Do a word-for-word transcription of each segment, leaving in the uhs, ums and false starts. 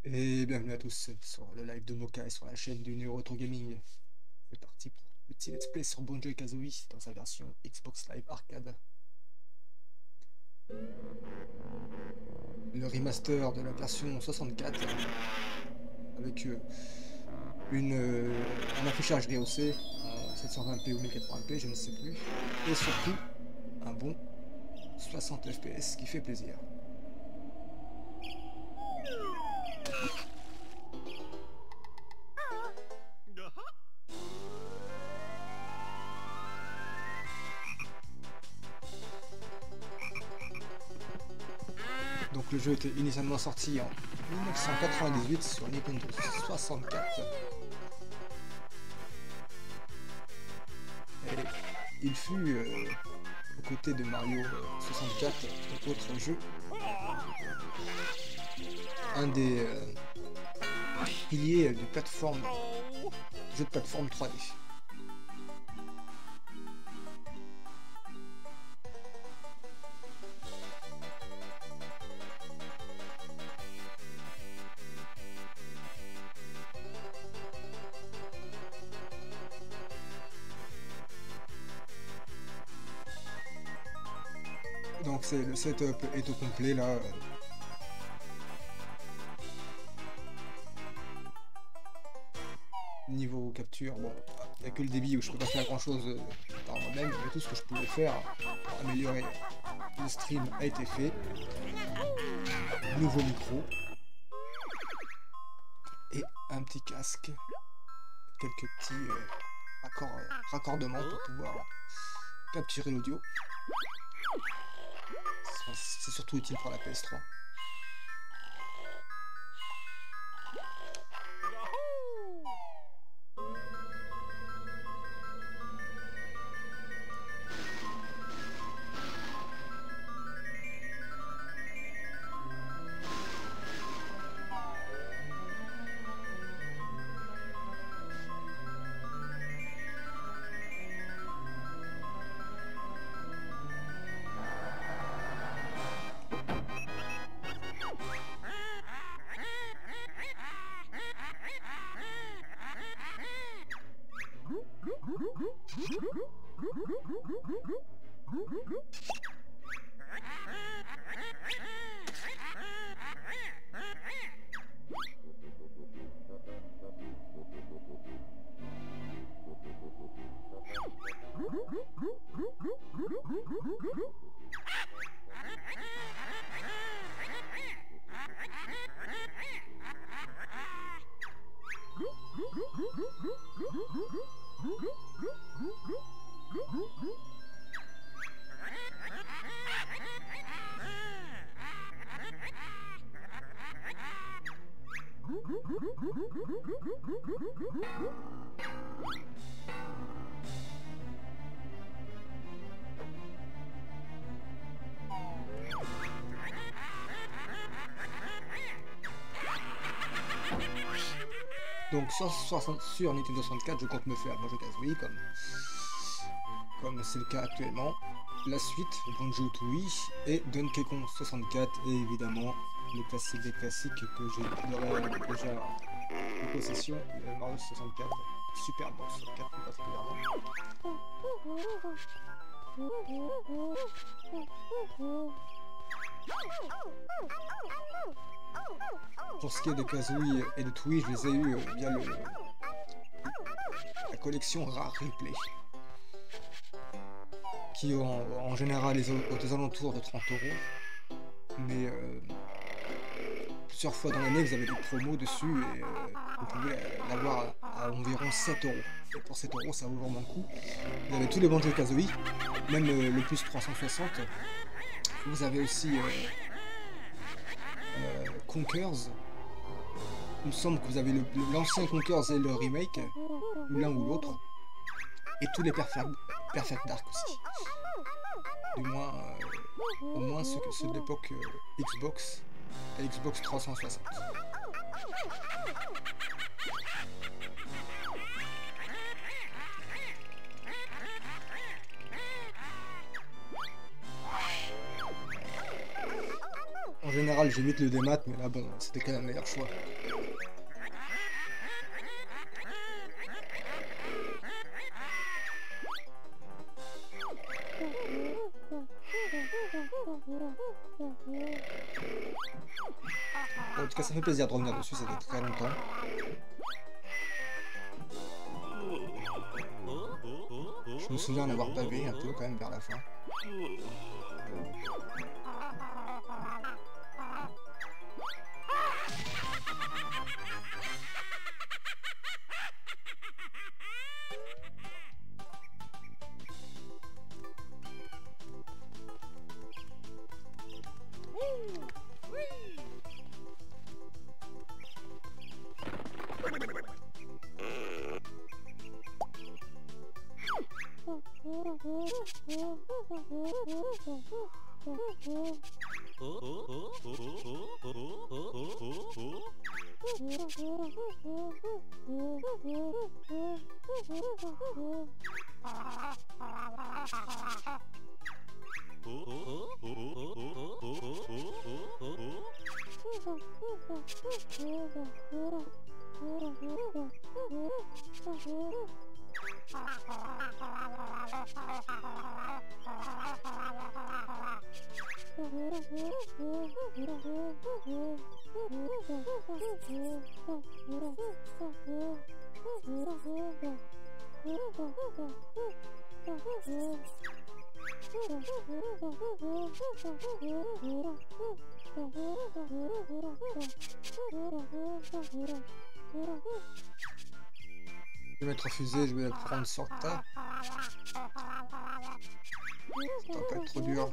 Et bienvenue à tous sur le live de Mocha et sur la chaîne du Neo Retro Gaming. C'est parti pour un petit let's play sur Banjo-Kazooie dans sa version Xbox Live Arcade. Le remaster de la version soixante-quatre avec euh, une, euh, un affichage rehaussé en sept cent vingt p ou mille quatre-vingts p, je ne sais plus. Et surtout, un bon soixante F P S qui fait plaisir. Donc le jeu était initialement sorti en mille neuf cent quatre-vingt-dix-huit sur Nintendo soixante-quatre. Et il fut, euh, aux côtés de Mario soixante-quatre et autres jeux, un des euh, piliers du plateforme, jeu de plateforme trois D. Donc c'est le setup est au complet là. Niveau capture, bon, il n'y a que le débit où je peux pas faire grand chose par moi-même, mais tout ce que je pouvais faire pour améliorer le stream a été fait. Nouveau micro et un petit casque, quelques petits euh, accords, euh, raccordements pour pouvoir capturer l'audio. C'est surtout utile pour la P S trois. Donc sur, sur, sur Nintendo soixante-quatre, je compte me faire Banjo-Kazooie comme comme c'est le cas actuellement. La suite, Banjo-Tooie et Donkey Kong soixante-quatre et évidemment les classiques des classiques que j'ai déjà en possession, le Mario soixante-quatre, Super Mario soixante-quatre plus particulièrement. Pour ce qui est de Kazooie et de Tooie, je les ai eu via le, la collection Rare Replay, qui en, en général est aux alentours de trente euros, mais euh, plusieurs fois dans l'année vous avez des promos dessus et euh, vous pouvez l'avoir à, à environ sept euros. Et pour sept euros ça vaut vraiment le coup. Vous avez tous les Banjo-Kazooie, même euh, le plus trois cent soixante. Vous avez aussi euh, euh, Conkers. Il me semble que vous avez l'ancien Conkers et le remake, ou l'un ou l'autre, et tous les Perfect, Perfect Dark aussi. Du moins, euh, au moins ceux, ceux de l'époque euh, Xbox et Xbox trois cent soixante. En général, j'évite le démat, mais là, bon, c'était quand même le meilleur choix. Bon, en tout cas, ça fait plaisir de revenir dessus, ça fait très longtemps. Je me souviens d'avoir bavé un peu quand même vers la fin. Je vais m'être refusé, je vais le prendre sur le tas. Ça va pas être trop dur.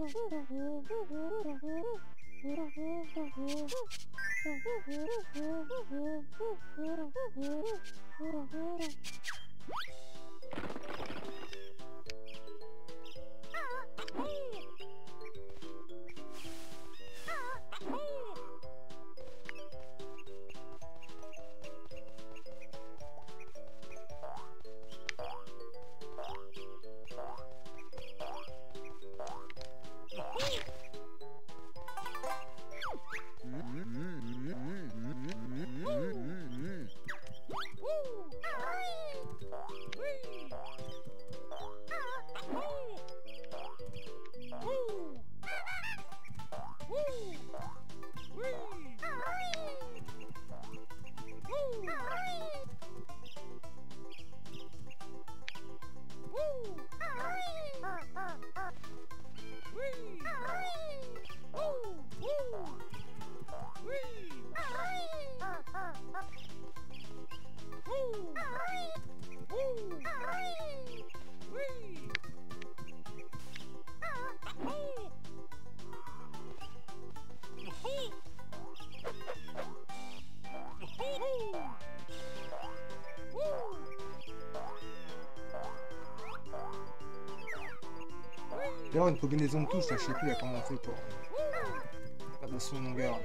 D'ailleurs, une combinaison de touches, là, je sais plus comment on fait pour la passer en longueur.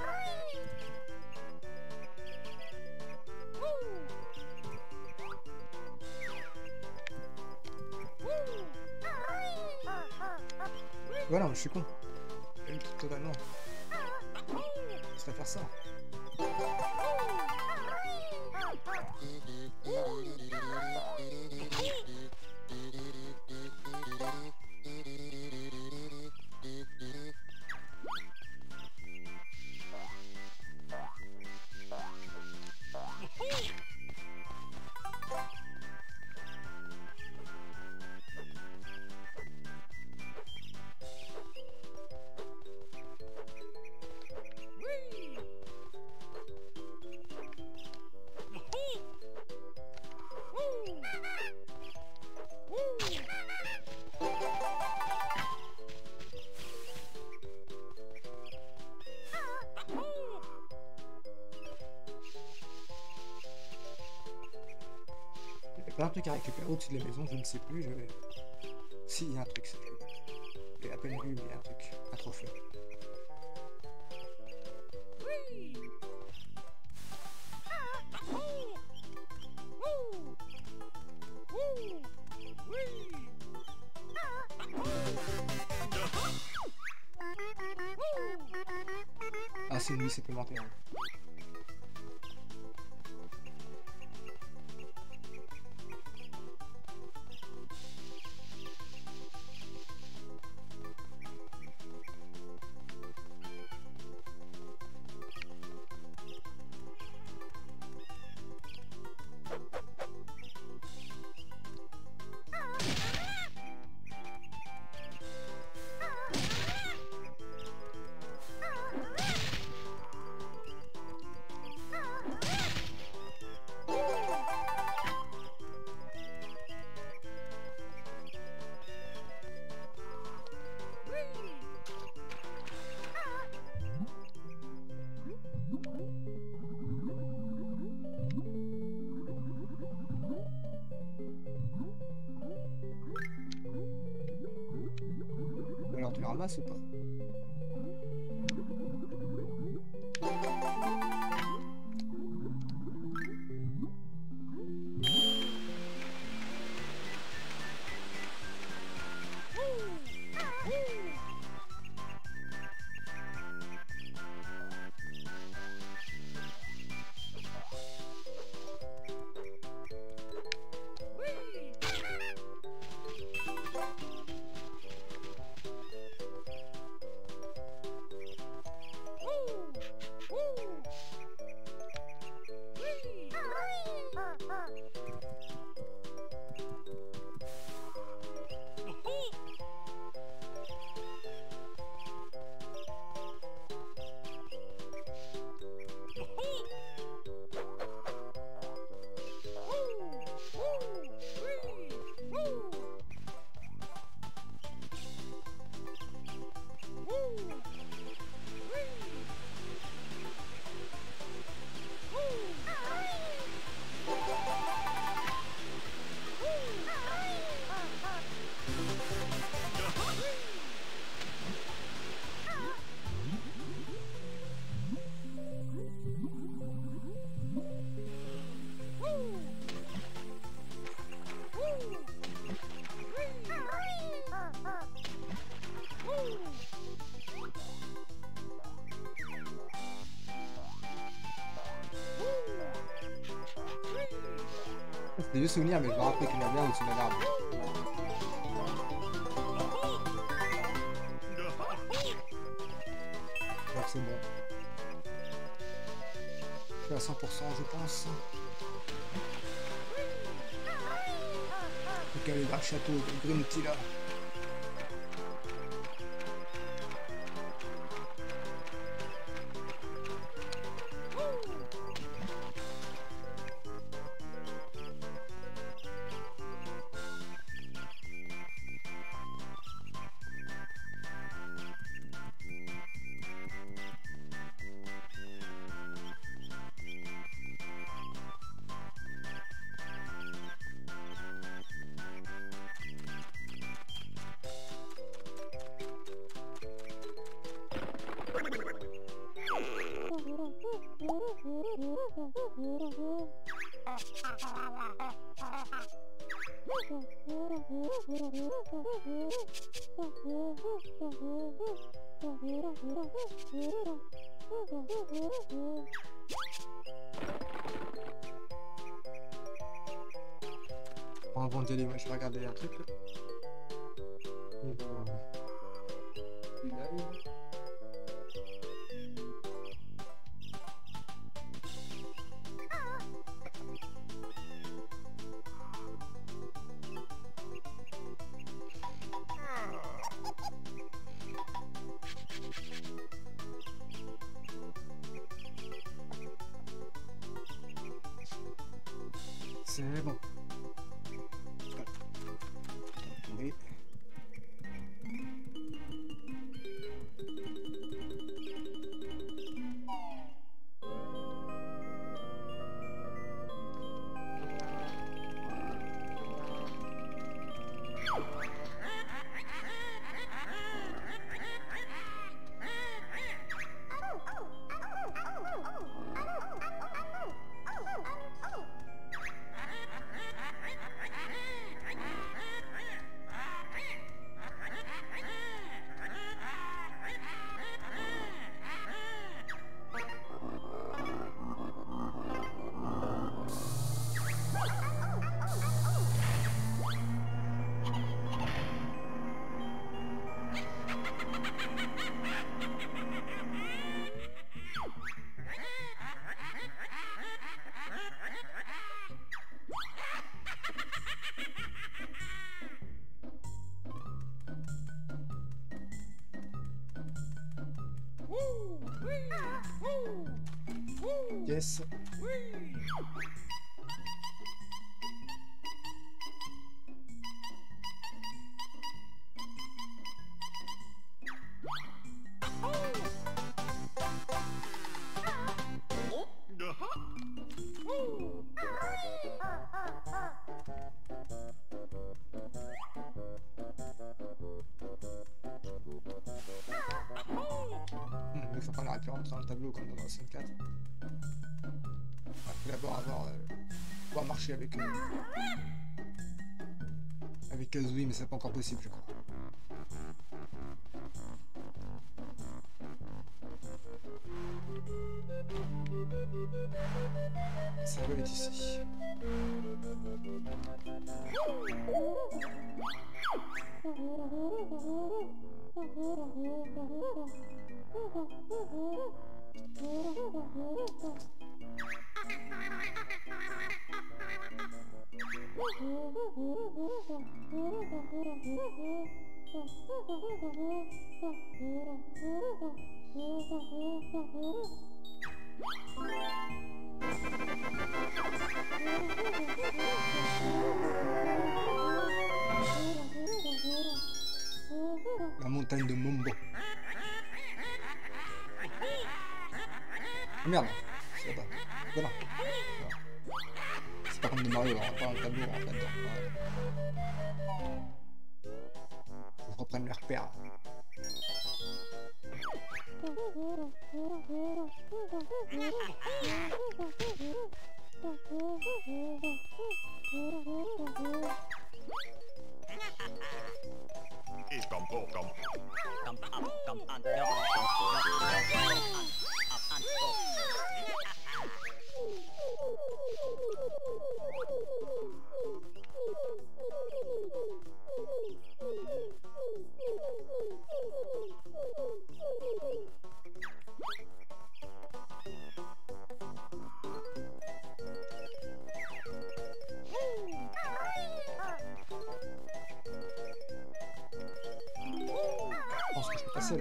Voilà, je suis con. Une toute totalement. C'est à faire ça. Il y a un truc à récupérer au-dessus de la maison, je ne sais plus. Je... Si, il y a un truc, c'est je l'ai à peine vu, mais il y a un truc, un trophée. c'est une vie supplémentaire. Alors tu le ramasses ou pas? C'était juste souvenir, mais je me rappelle qu'il y en a bien au-dessus de l'arbre. Donc c'est bon. Je suis à cent pour cent, je pense. Faut qu'elle est dans le château de Grunty là. Bon, avant d'y aller, moi je vais regarder un truc là. Et ben... C'est bon. Attendez. Yes. Il faut qu'on arrête de rentrer dans le tableau comme dans la soixante-quatre. Il faut d'abord avoir euh, pouvoir marcher avec euh, avec Kazooie, mais c'est pas encore possible, je crois. Ça doit être ici. La montagne de Mombo. Oh merde, c'est là-bas. Voilà. C'est pas comme de Mario, on rentre pas dans le tableau, on rentre là-dedans. Voilà. Faut que je reprenne mes repères. Je pense que je peux passer là.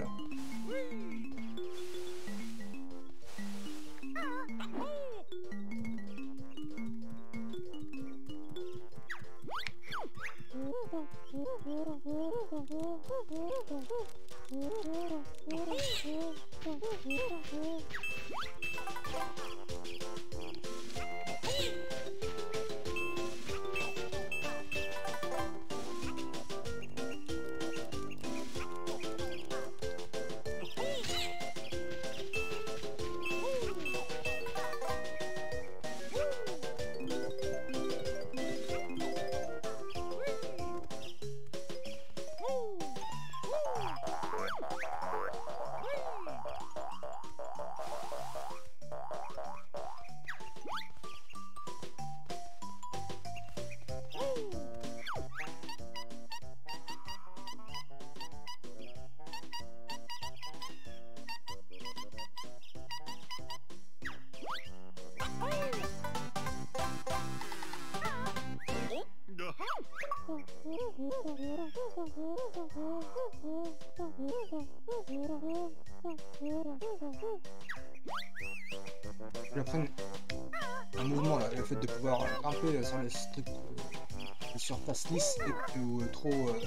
J'apprends un mouvement là, le fait de pouvoir grimper sur les trucs, euh, les surfaces lisses et puis ou euh, trop euh,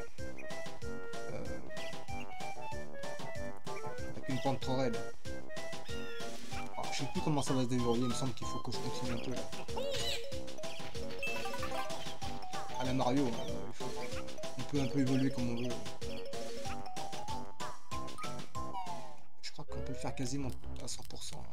euh, avec une pente trop raide. Alors, je sais plus comment ça va se déverrouiller, il me semble qu'il faut que je continue un peu là. À la Mario, hein, il faut, on peut un peu évoluer comme on veut. Je crois qu'on peut le faire quasiment à cent pour cent. Là.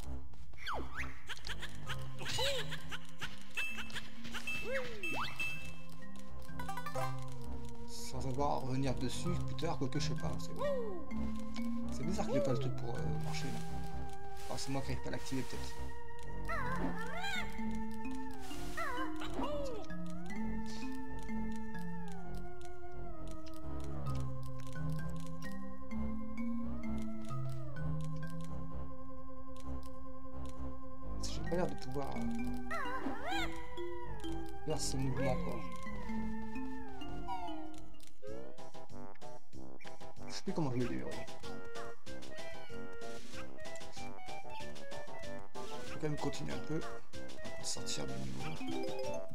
Sans avoir à revenir dessus plus tard, quoique je sais pas. C'est bizarre qu'il n'y ait pas le truc pour euh, marcher là. Enfin, c'est moi qui n'arrive pas à l'activer peut-être. J'ai pas l'air de pouvoir euh, faire ce mouvement quoi. Je sais plus comment je le déverrouille. peux quand même continuer un peu. Sortir de niveau.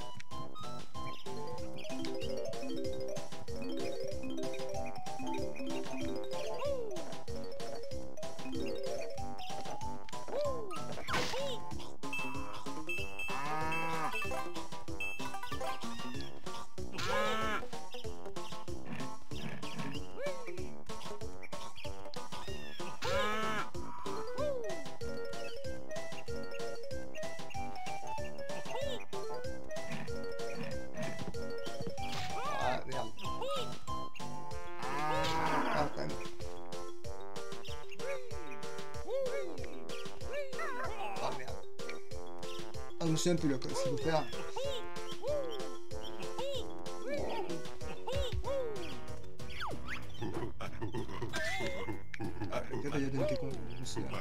Ah, je me souviens plus là, quoi, ce qu'il faut faire. Ah, le gars, il y a Donkey Kong, je me souviens.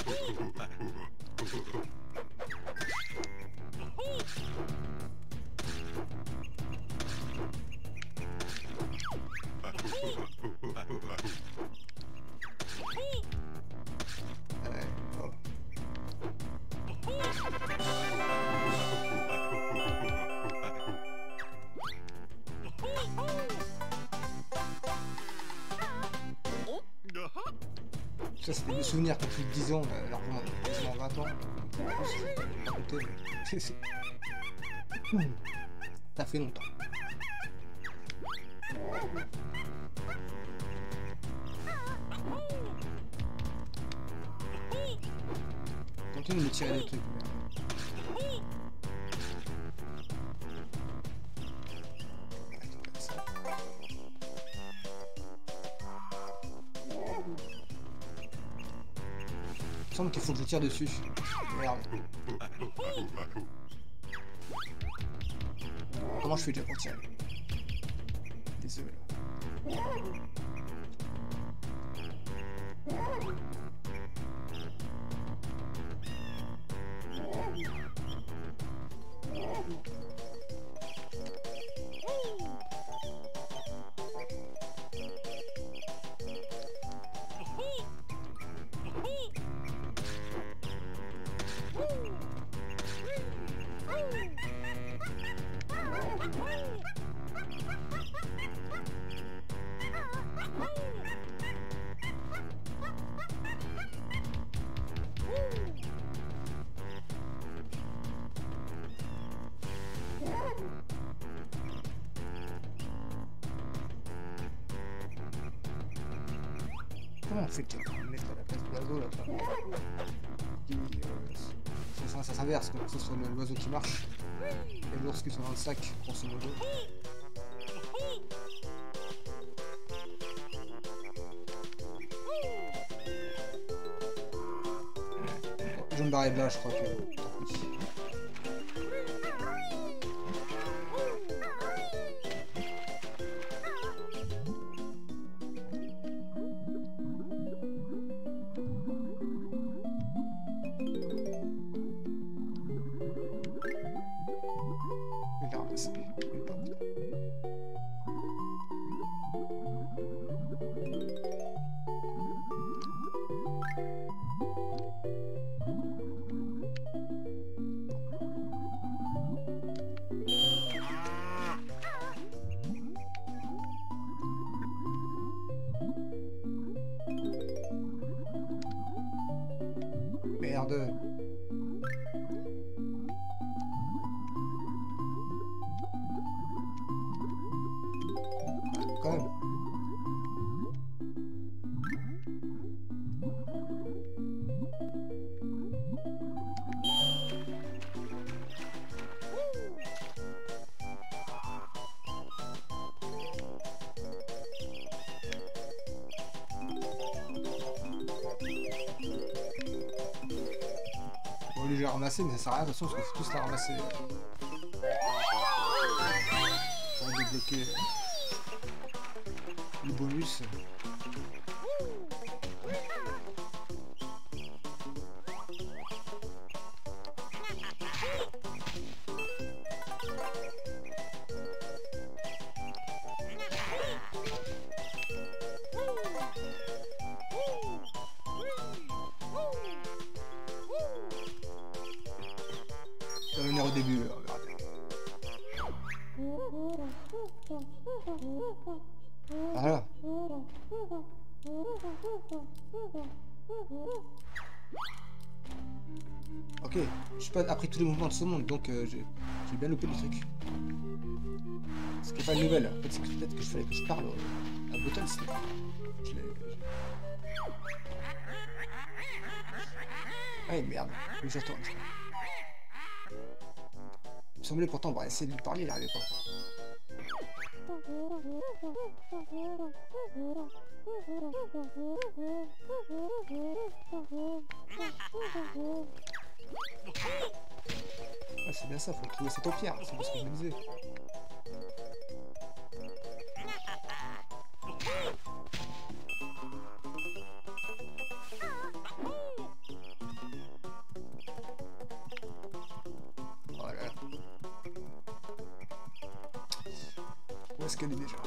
Ouais, oh. Ça, c'était des souvenirs qui ont plus de dix ans, euh, largement, quasiment vingt ans. Raconter, mais c'est... Ça fait longtemps. Continue de me tirer des trucs. Il me semble qu'il faut que je tire dessus. Merde. Comment je fais déjà pour tirer? Désolé. Comment on fait pour mettre à la place de l'oiseau là? Qui, euh, ça, ça s'inverse, que ce soit l'oiseau qui marche et l'ours qui soit dans le sac, grosso modo. Je vais me barrer de là, je crois que... Merde. Quand même. Bon, lui j'ai ramassé, mais ça sert à rien, de toute façon, parce qu'il faut tous la ramasser. Pour débloquer le bonus. va venir au début, on verra bien. Voilà. Ok, je suis pas appris tous les mouvements de ce monde, donc euh, j'ai bien loupé le truc. Ce qui est pas une nouvelle, en fait c'est peut-être que je fallait que je parle à Button, c'est... Je l'ai... Ah merde, faut que je retourne. Il me semblait pourtant, on va essayer de lui parler, il n'arrivait pas. Ah, c'est bien ça, faut trouver cette paupières, c'est ce que je me disais. Voilà. Où est-ce qu'elle est déjà?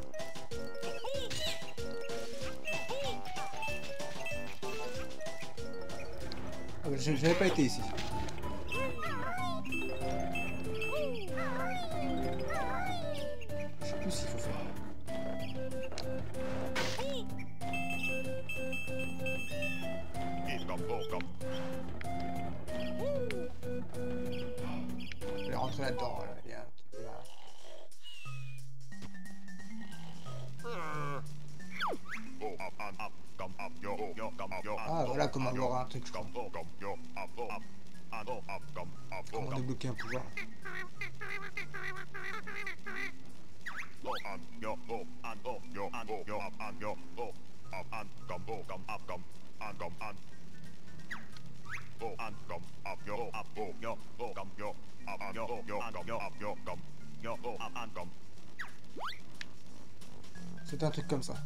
Ah bah, j'avais pas été ici. Je sais plus s'il faut faire. Je vais rentrer là-dedans, là. Il y a un truc là. Ah, voilà comment avoir un truc, je crois. Comment débloquer un pouvoir. C'est un truc comme ça.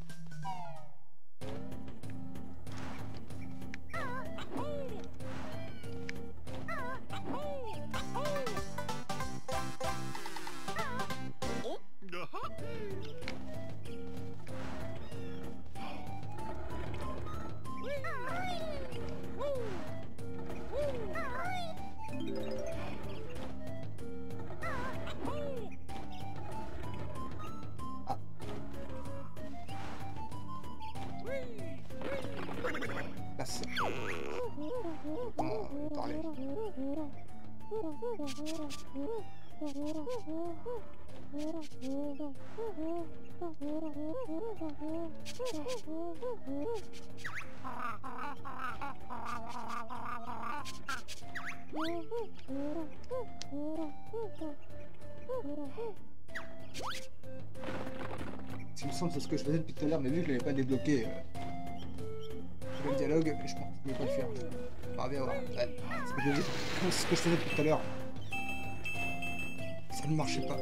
Il me semble que c'est ce que je faisais depuis tout à l'heure, mais vu que je l'avais pas débloqué, euh, le dialogue, mais je pense que je ne pouvais pas le faire. On va bien voir. Ouais, c'est ce que je faisais, c'est ce que je faisais depuis tout à l'heure. Ça ne marchait pas.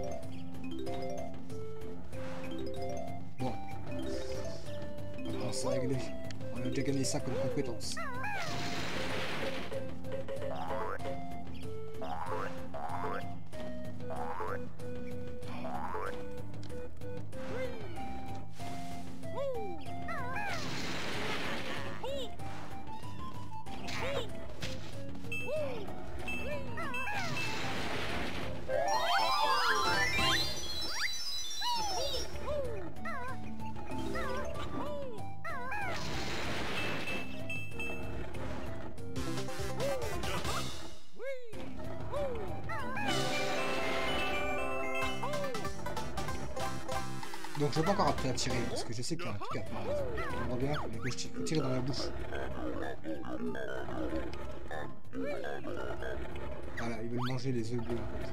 Bon. Maintenant c'est réglé. On a déjà gagné ça comme compétence. Donc je n'ai pas encore appris à tirer, parce que je sais qu'il y a un truc à faire. On voit bien, mais que je tire, tire dans la bouche. Voilà, ils veulent manger les œufs bleus en fait.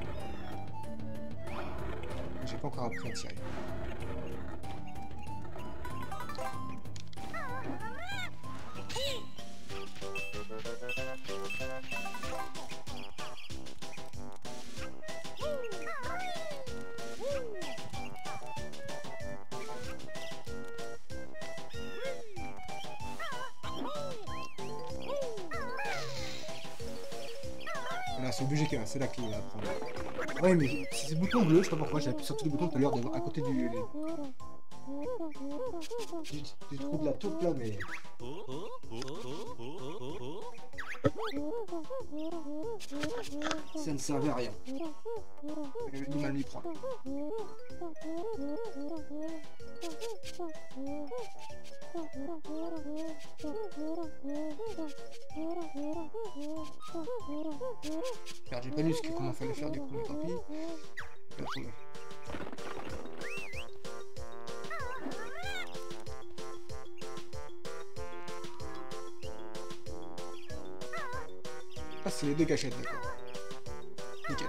J'ai pas encore appris à tirer. C'est obligé que c'est là qu'il va apprendre. Ouais, mais c'est ce bouton bleu, je sais pas pourquoi, j'ai appuyé sur tous les boutons tout à l'heure à côté du. Je trouve la taupe là, mais. Ça ne servait à rien. Et le mal m'y prend. Merde, j'ai pas lu ce que, comment fallait faire du coup, mais tant pis. Je vais trouver. Ah, c'est les deux gâchettes, d'accord. Nickel.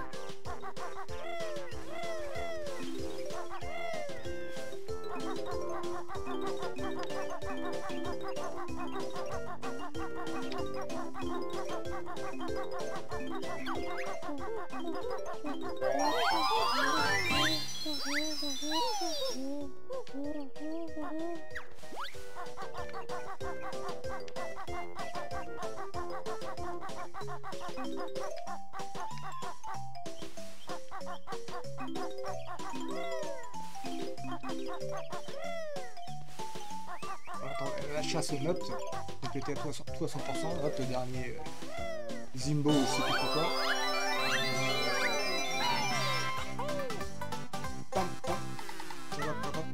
Attends, la chasse aux notes, complété à tout à cent pour cent, hop, le dernier euh, Zimbo aussi, pourquoi. Pam, pam. Ça va, pam, pam.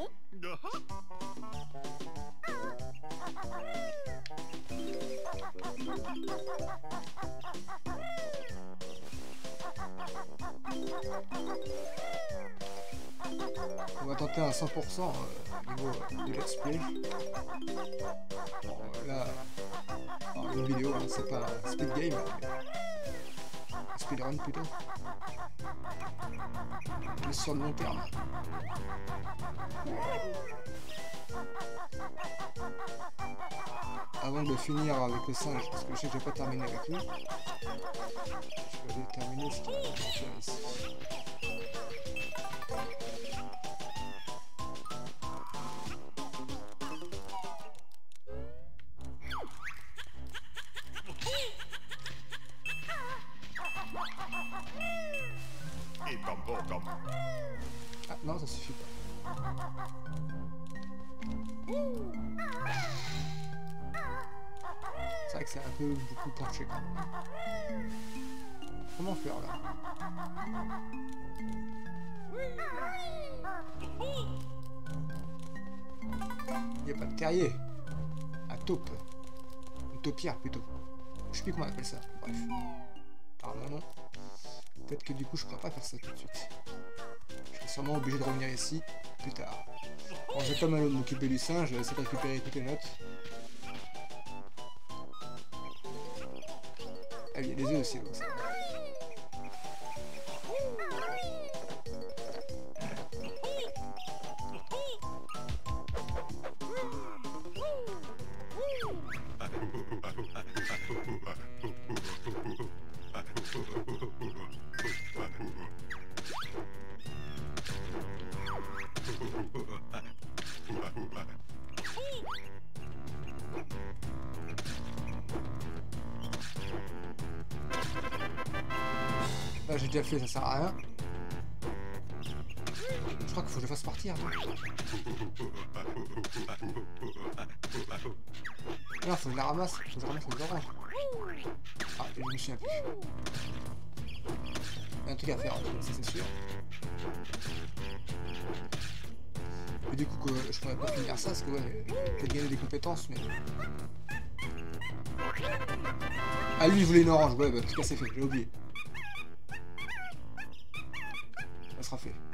On va tenter un cent pour cent euh, niveau euh, de let's play. Bon, euh, là, alors, une vidéo, hein, c'est pas un speed game, mais un speedrun plutôt. Mais sur le long terme. Avant de finir avec le singe, parce que je sais que je vais pas terminer avec lui, je vais aller terminer ce qu'il y a ici. Ah non, ça suffit pas. C'est vrai que c'est un peu beaucoup penché quand même. Comment faire là? Il n'y a pas de terrier. Un taupe. Une taupière plutôt. Je sais plus comment on appelle ça. Bref. Apparemment non. Peut-être que du coup je pourrais pas faire ça tout de suite. Je serai sûrement obligé de revenir ici plus tard. Bon, j'ai pas mal m'occuper du singe, je vais essayer de récupérer toutes les notes. Ah, il y a des œufs aussi, donc ça. Là j'ai déjà fait, ça sert à rien. Je crois qu'il faut que je le fasse partir. Non, faut que je la ramasse. Faut que je ramasse les oranges. Ah, je me souviens plus. Il y a un truc à faire, ça c'est sûr. Mais du coup, que je pourrais pas finir ça parce que ouais, j'ai gagné des compétences, mais. Ah, lui il voulait une orange, ouais, bah, en tout cas c'est fait, j'ai oublié. Ça sera fait.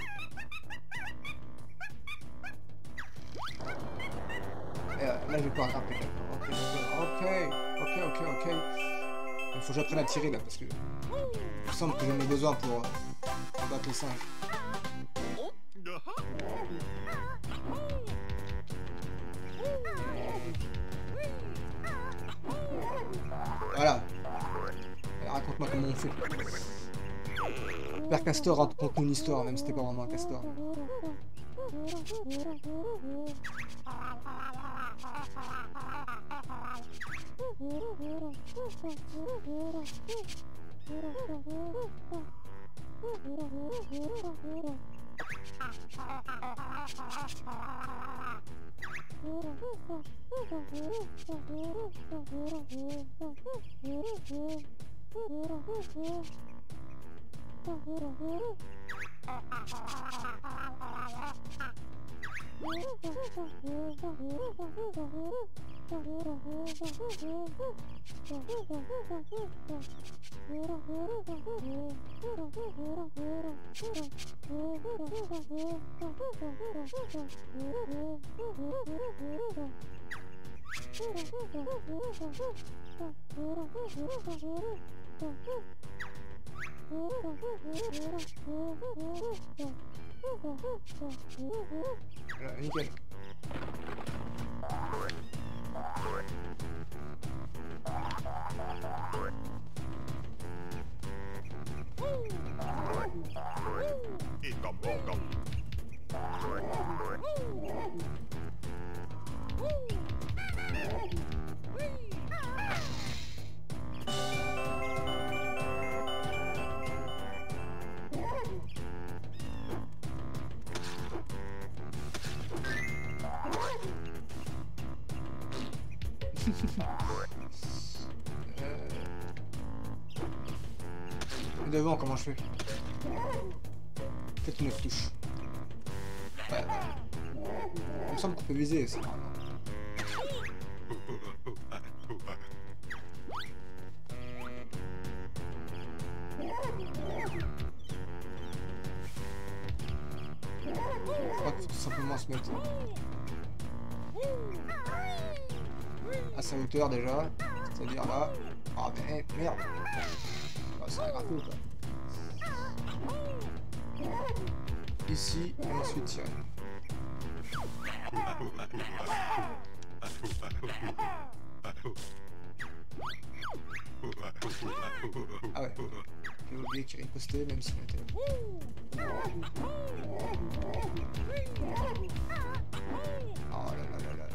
Et euh, là je vais pouvoir grimper. Ok, ok, ok, ok, ok. Il faut que j'apprenne à tirer là parce que il me semble que j'en ai besoin pour, euh, pour battre le singe. Voilà. Raconte-moi comment on fait. Père Castor raconte une histoire, même si c'était pas vraiment un castor. Voilà, nickel. euh... Et devant, comment je fais? Peut-être une autre touche. Ouais. Il me semble qu'on peut viser ça. Je crois qu'il faut tout simplement se mettre à sa hauteur déjà, c'est-à-dire là. Ah mais merde, oh, c'est un peu quoi. Ici et ensuite tirer. Ah ouais, j'ai oublié qu'il ripostait même s'il était là. Oh là là là là.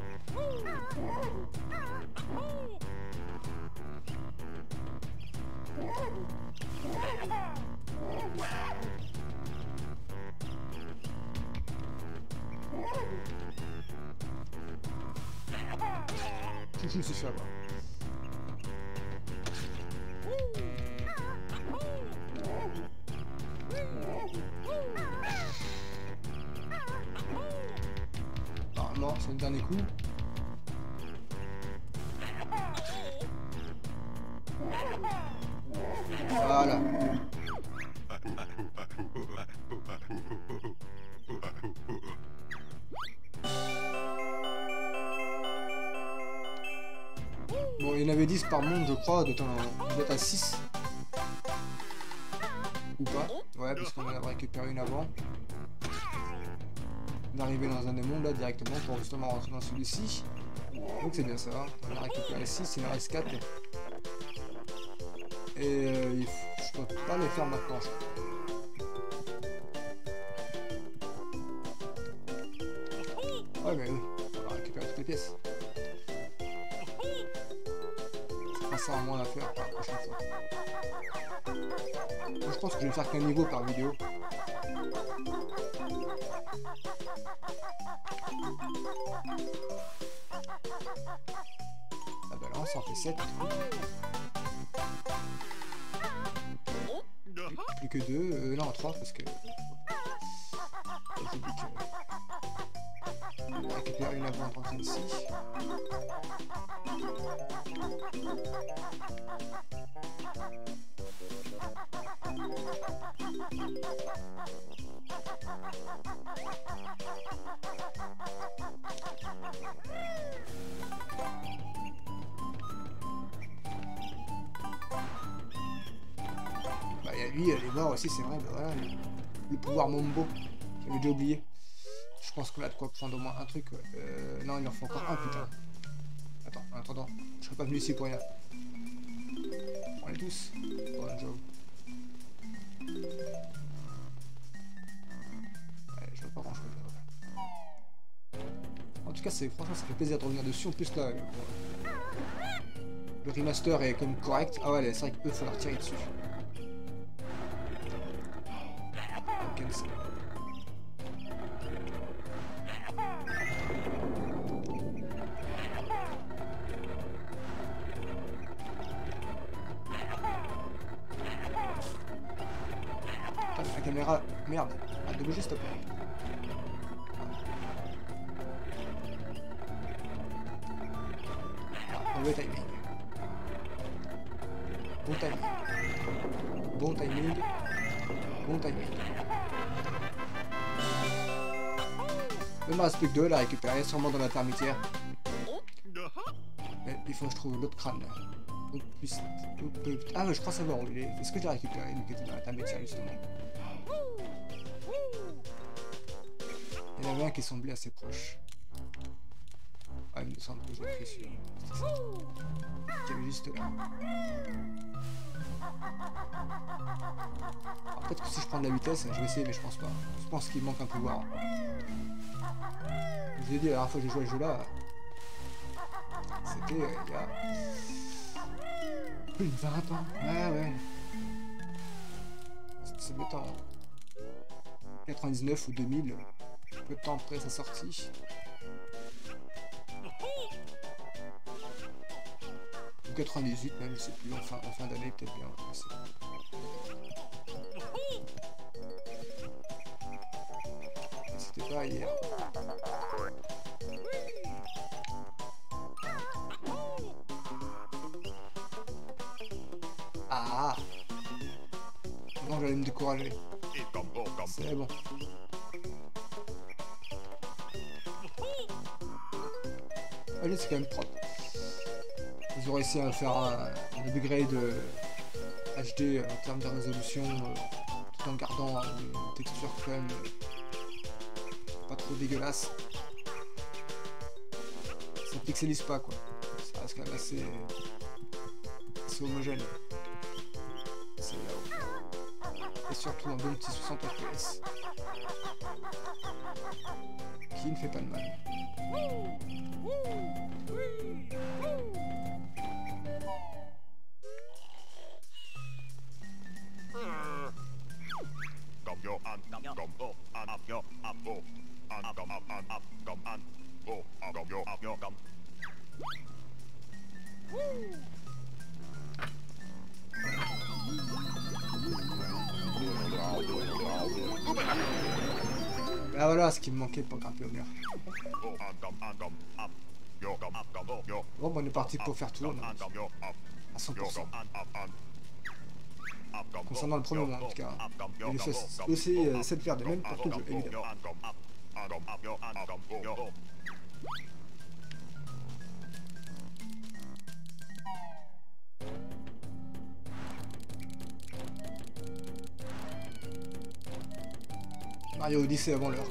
Je me suis fait avoir. Normalement, c'est le dernier coup. Voilà. Bon, il y en avait dix par monde, je crois, d'être à six. Ou pas. Ouais, parce qu'on en a récupéré une avant. D'arriver dans un des mondes là directement pour justement rentrer dans celui-ci. Donc c'est bien ça. On a récupéré six, il en reste quatre. Et euh, il faut, je peux pas les faire maintenant. Ouais mais oui, on va récupérer toutes les pièces. Je pense ça en moins à faire pour la prochaine fois. Moi, je pense que je vais faire qu'un niveau par vidéo. La balance en fait sept. Plus que deux, euh, non trois parce que j'ai dit que on va récupérer une avant dans celle-ci. Bah, il y a lui, elle est morte aussi, c'est vrai, bah voilà, le, le pouvoir Mombo, j'avais déjà oublié. Je pense qu'on a de quoi prendre au moins un truc. Ouais. Euh, non, il en faut encore un, putain. Attends, en attendant, je serais pas venu ici pour rien. On est tous. Bon job. Allez, je vois pas grand chose là. En tout cas, c'est franchement, ça fait plaisir de revenir dessus. En plus, là, le, le remaster est comme correct. Ah ouais, c'est vrai qu'il peut falloir tirer dessus. Cancel. caméra. Merde. Arrête de bouger, s'il te plaît. Ah, mauvais timing. Bon timing. Bon timing. Bon timing. Il me reste plus que deux là à récupérer, sûrement dans l'intermédiaire. Mais il faut que je trouve l'autre crâne là. Donc, plus... Ah, mais je crois savoir où il est. Est-ce que je l'ai récupéré, lui qui était dans l'intermédiaire justement? Il y en avait un qui semblait assez proche. Ah, il me semble que j'ai pris celui-là. C'était ça. Qui avait juste là. Alors, peut-être que si je prends de la vitesse, je vais essayer, mais je pense pas. Je pense qu'il manque un pouvoir. Je vous ai dit la dernière fois que j'ai joué à ce jeu là, c'était euh, il y a plus de vingt ans. Ouais, ouais. Ça doit être en quatre-vingt-dix-neuf ou deux mille, peu de temps après sa sortie. Ou quatre-vingt-dix-huit même, je sais plus, en fin, en fin d'année peut-être bien. Je sais pas. C'était pas hier. Ah! Non, j'allais me décourager. C'est bon. Allez, c'est quand même propre. Ils ont réussi à faire un, un upgrade euh, H D en termes de résolution, euh, tout en gardant une texture quand même euh, pas trop dégueulasse. Ça pixelise pas quoi. Ça reste quand même assez, assez homogène. C'est là-haut. Et surtout un bon petit soixante F P S. Qui ne fait pas de mal. Ah voilà ce qui me manquait pour grimper au mur. Bon, bah, on est parti pour faire tout à cent pour cent. Concernant le premier monde en tout cas. Il fait aussi euh, cette paire de même pour tout le jeu, évidemment. Mario Odyssey avant l'heure.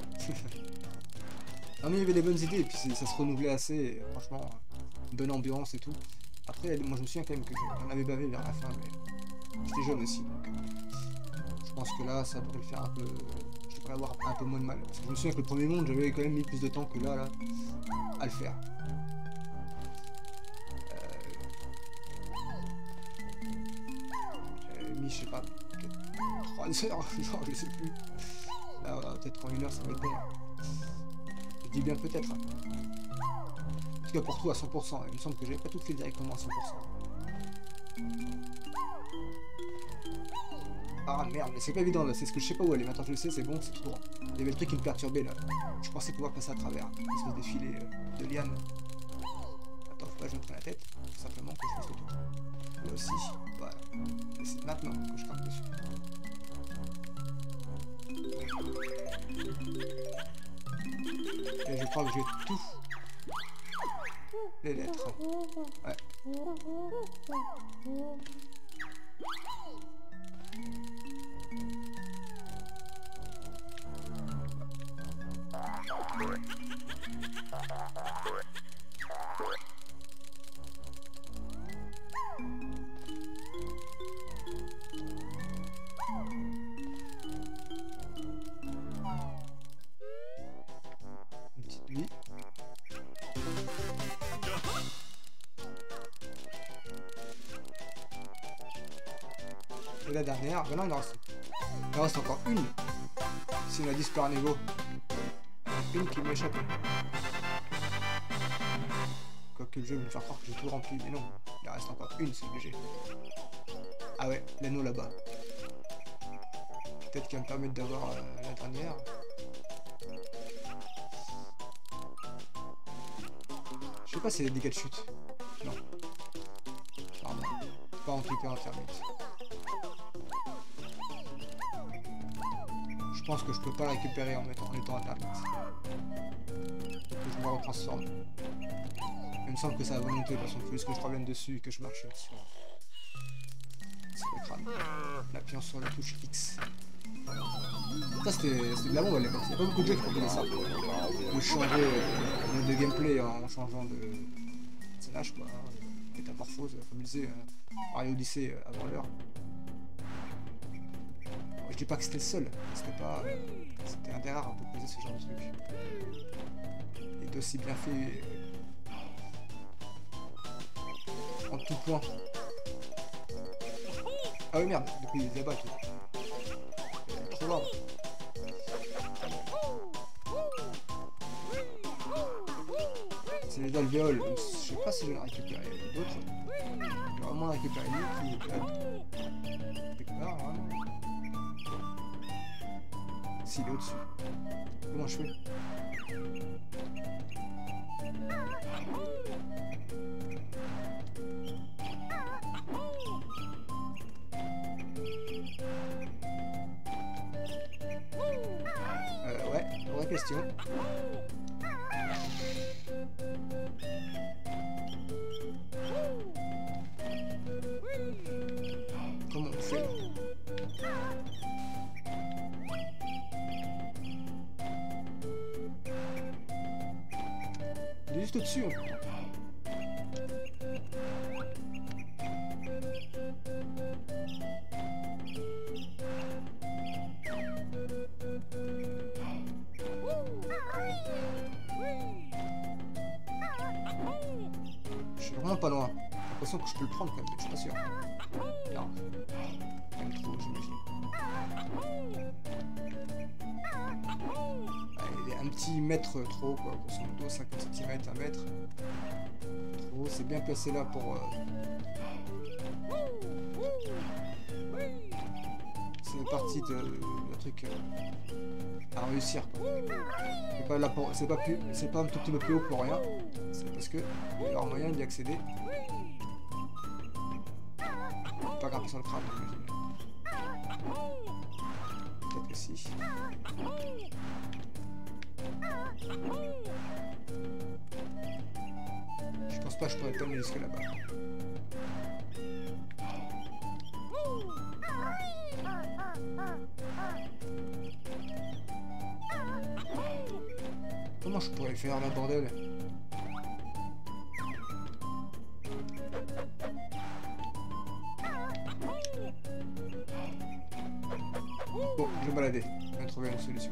Non mais il y avait des bonnes idées et puis ça se renouvelait assez, et, franchement, bonne ambiance et tout. Après, moi je me souviens quand même que j'en avais bavé vers la fin, mais j'étais jeune aussi, donc je pense que là ça devrait le faire un peu, je devrais avoir un peu moins de mal. Parce que je me souviens que le premier monde j'avais quand même mis plus de temps que là, là, à le faire. Euh... J'avais mis, je sais pas, peut-être trois heures, genre je sais plus. Là, peut-être qu'en une heure ça va être bon. Je dis bien peut-être. En tout cas pour tout à cent pour cent. Il me semble que j'avais pas tout fait directement à cent pour cent. Ah merde, mais c'est pas évident là, c'est ce que je sais pas où aller. Maintenant je le sais, c'est bon, c'est tout droit. Il y avait le truc qui me perturbait là. Je pensais pouvoir passer à travers. Une espèce de filet euh, de liane. Attends, faut pas que je me prenne la tête. Tout simplement que je fasse le tour. Là aussi, voilà. Et c'est maintenant que je craque dessus. Et je crois que j'ai tout. Les lettres. Ouais. Une petite nuit. Et la dernière, ben non, il en reste, il en reste encore une. Si on a dit Super Nego. Une qui m'échappe. Quoique le jeu va me faire croire que j'ai tout rempli, mais non. Il en reste encore une, c'est obligé. Ah ouais, l'anneau là-bas. peut-être qu'elle me permet d'avoir euh, la dernière. Je sais pas si c'est des dégâts de chute. Non. Pardon. Pas en tout cas en termite. Je pense que je peux pas le récupérer en, mettant, en étant en termite. Donc je me retransforme. Il me semble que c'est à volonté, parce qu'il faut juste que je revienne dessus et que je marche sur, sur le crâne. En appuyant sur la touche X. Ça c'était de la bombe à l'époque. Il n'y a pas beaucoup de jeux qui proposaient ça. De changer euh, de gameplay en changeant de personnage, quoi. Métamorphose, comme il disait euh, Mario Odyssey euh, avant l'heure. Bon, je dis pas que c'était le seul, c'était pas. Euh, c'était un des rares à proposer ce genre de truc. Il est aussi bien fait euh, en tout point. Ah oui merde, du coup il est là-bas tout. Il est trop loin. C'est les alvéoles, je sais pas si je vais en récupérer d'autres. Je vais vraiment récupérer lui qui est là. Quelque part, vraiment. S'il est au-dessus. Comment je fais? Euh, ouais, vraie question. Comment on fait? Il est juste au-dessus. Hein. Je suis vraiment pas loin. J'ai l'impression que je peux le prendre quand même, mais je suis pas sûr. Non. Même trop, j'imagine. Il est un petit mètre trop, quoi. Grosso modo, cinquante centimètres, un mètre. Trop, c'est bien placé là pour... Euh... C'est partie de, de truc euh, à réussir, quoi. C'est pas là pour... C'est pas plus... C'est pas un tout petit peu plus haut pour rien. C'est parce que il y a leur moyen d'y accéder. Pas grimper sur le crâne, j'imagine. Peut-être que si. Je pense pas que je pourrais pas aller jusque là-bas. Comment je pourrais faire la bordel? Bon, je vais balader. Je vais trouver une solution.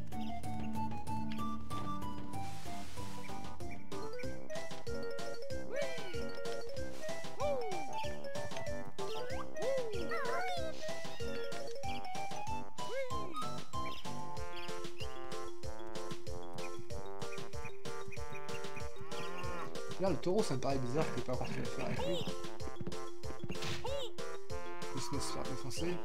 Là, le taureau, ça me paraît bizarre qu'il n'y ait pas encore fait faire avec lui. Il se laisse faire défoncer.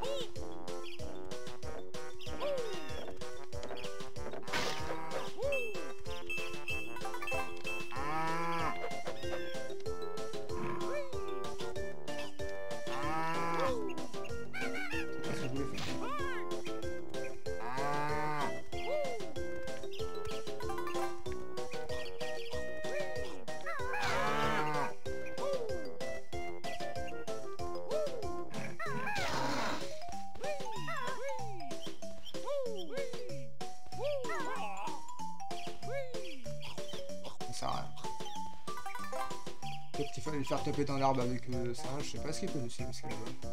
Peut-être qu'il fallait le faire taper dans l'arbre avec le euh, singe, je sais pas ce qu'il peut aussi, parce qu'il est là-bas.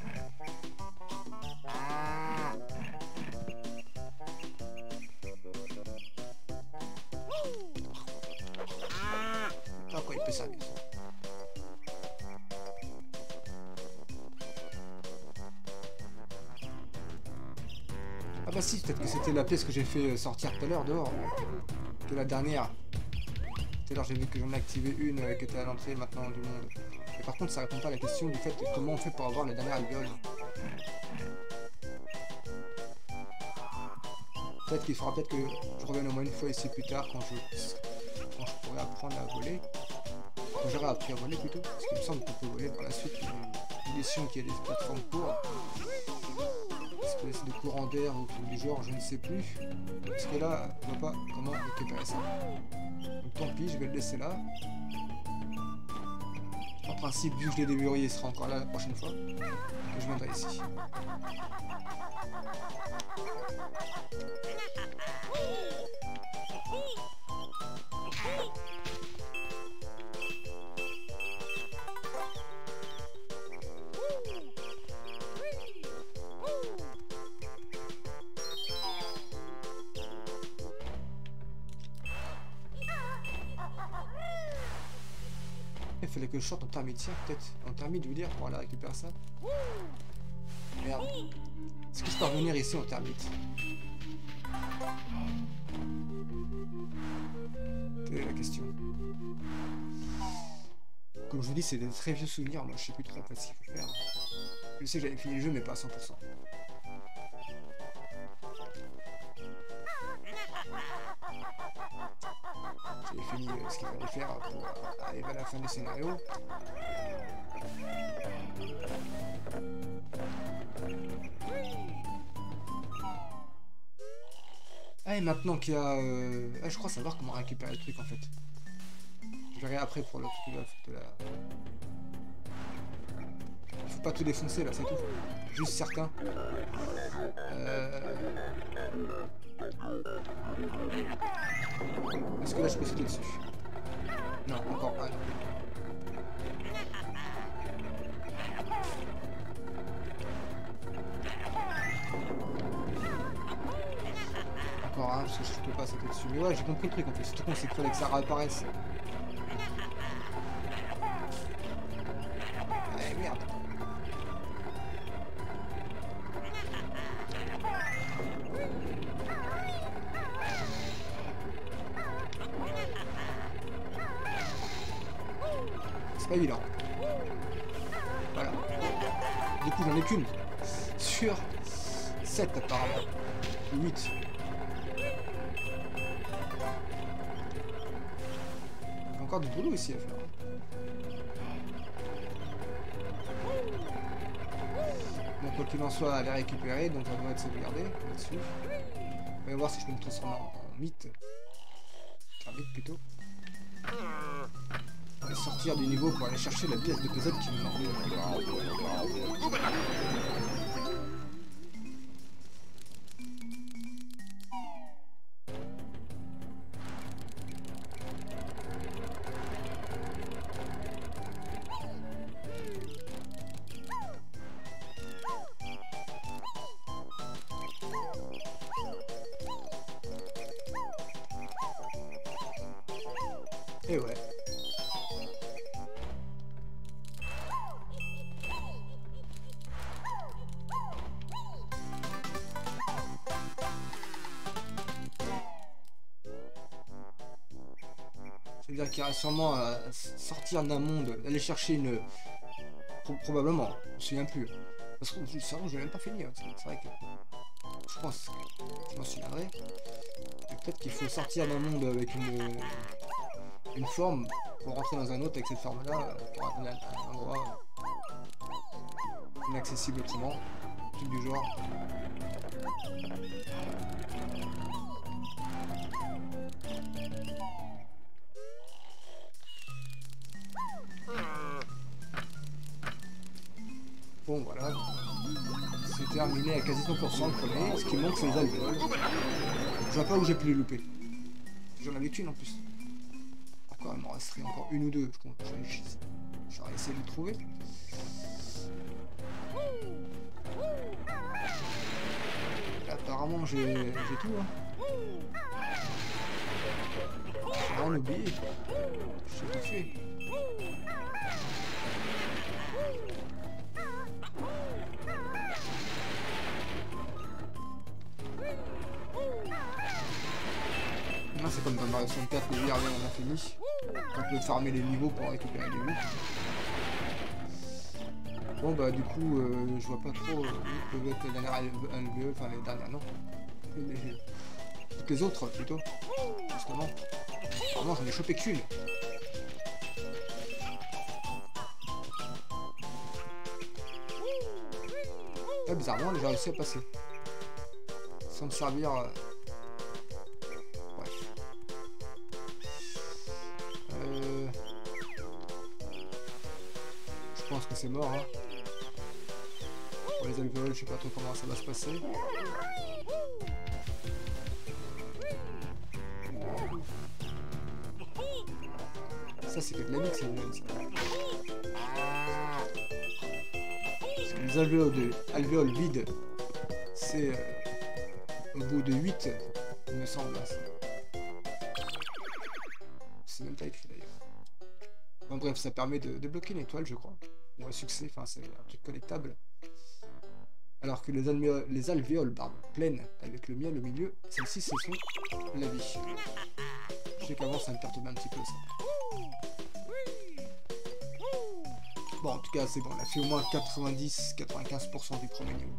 Ah quoi, il peut servir ça. Ah bah si, peut-être que c'était la pièce que j'ai fait sortir tout à l'heure dehors. Que la dernière. Tout à l'heure j'ai vu que j'en ai activé une euh, qui était à l'entrée maintenant du monde. Et par contre ça répond pas à la question du fait de comment on fait pour avoir la dernière alvéole. Peut-être qu'il faudra peut-être que je revienne au moins une fois ici plus tard quand je, quand je pourrai apprendre à voler. Quand j'aurai appris à voler plutôt. Parce qu'il me semble qu'on peut voler par la suite. Une édition qui a des plateformes pour. Espèce de courant d'air ou du genre, je ne sais plus. Parce que là, je vois pas comment récupérer ça. Donc tant pis, je vais le laisser là. En principe, vu que je l'ai déverrouillé, il sera encore là la prochaine fois. Que je viendrai ici. Il fallait que je sorte en termite, tiens, peut-être. En termite, je veux dire, pour aller récupérer ça. Merde. Est-ce que je peux revenir ici en termite? Quelle est la question? Comme je vous dis, c'est des très vieux souvenirs. Moi, je sais plus trop en fait ce qu'il faut faire. Je sais que j'avais fini le jeu, mais pas à cent pour cent. J'ai fini euh, ce qu'il fallait faire pour euh, arriver à la fin du scénario. Ah, et maintenant qu'il y a... Euh... Ah, je crois savoir comment récupérer le truc en fait. Je verrai après pour le truc de la... Il faut pas tout défoncer là, c'est tout. Juste certains. Euh... Est-ce que là je peux sauter dessus? Non, encore un. Encore un, parce que je peux pas sauter dessus. Mais ouais, j'ai compris le truc en fait. Surtout qu'on s'est cru que ça réapparaisse. Allez, merde. C'est pas évident. Voilà. Du coup, j'en ai qu'une. Sur sept apparemment. huit. Il y a encore du boulot ici à faire. Bon, quoi qu'il en soit, elle est récupérée, donc ça doit être sauvegardé là-dessus. On va voir si je peux me transformer en, en mythe. Un mythe plutôt. Et sortir du niveau pour aller chercher la pièce de puzzle qui me manque. Et ouais. C'est-à-dire qu'il y a sûrement à sortir d'un monde, aller chercher une... Pro probablement, je me souviens plus. Parce que c'est vrai, je l'ai même pas fini. Hein. C'est vrai que... Je pense que je m'en souviendrai. Peut-être qu'il faut sortir d'un monde avec une... une forme pour rentrer dans un autre avec cette forme-là, pour atteindre un endroit inaccessible autrement. Truc du genre. Bon voilà, c'est terminé à quasi cent pour cent le premier, ce qui manque c'est les alvéoles. Je vois pas où j'ai pu les louper. J'en avais qu'une en plus. Encore, il m'en resterait encore une ou deux, je compte. J'aurais essayé de le trouver. Là, apparemment j'ai tout. Hein. J'ai rien oublié. J'ai tout fait. C'est comme dans Mario soixante-quatre, les vies reviennent en infini. On peut farmer les niveaux pour récupérer les vies. Bon bah du coup, euh, je vois pas trop où peuvent être les dernières alvéoles, enfin les dernières non. Les, les autres, plutôt. Justement. Vraiment, j'en ai chopé qu'une. Ah, bizarrement, j'ai réussi à passer. Sans me servir... Euh... Bref. Euh... Je pense que c'est mort, hein. Pour les alvéoles, je sais pas trop comment ça va se passer. Ça, c'est que de la mix, ça. Parce que les alvéoles, de, alvéoles vides, c'est euh, au bout de huit, il me semble. C'est même pas écrit d'ailleurs. Bon, bref, ça permet de débloquer une étoile, je crois. Ou un succès, enfin, c'est un truc collectable. Alors que les alvéoles, les alvéoles pardon, pleines avec le miel au milieu, celles-ci, ce sont la vie. Je sais qu'avant, ça me perturbait un petit peu ça. Bon, en tout cas, c'est bon, on a fait au moins quatre-vingt-dix à quatre-vingt-quinze pour cent du premier niveau.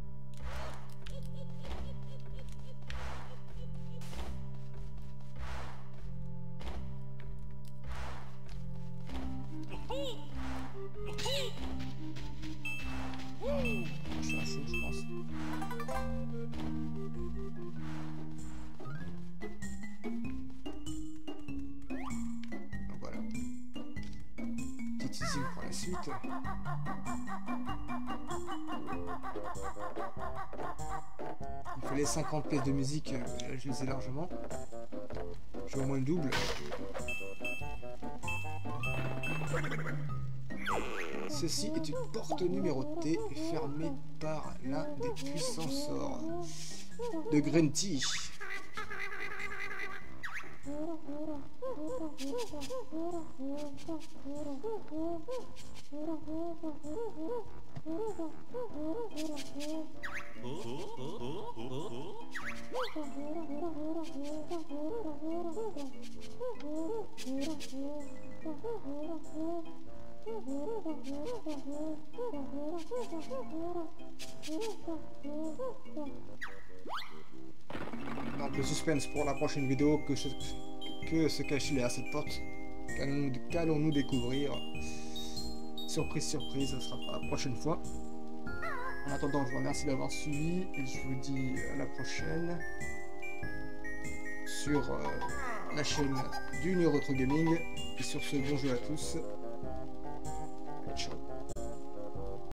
Je suis un fou, je pense. Donc voilà. Petit teasing pour la suite. Il fallait cinquante pièces de musique, là je les ai largement. J'ai au moins le double. Ceci est une porte numérotée fermée par l'un des puissants sorts de Grunty. Donc le suspense pour la prochaine vidéo, que, ce, que se cache derrière cette porte, qu'allons-nous découvrir? Surprise, surprise, ce sera pour la prochaine fois. En attendant, je vous remercie d'avoir suivi et je vous dis à la prochaine sur euh, la chaîne du Neuroretro Gaming. Et sur ce, bon jeu à tous.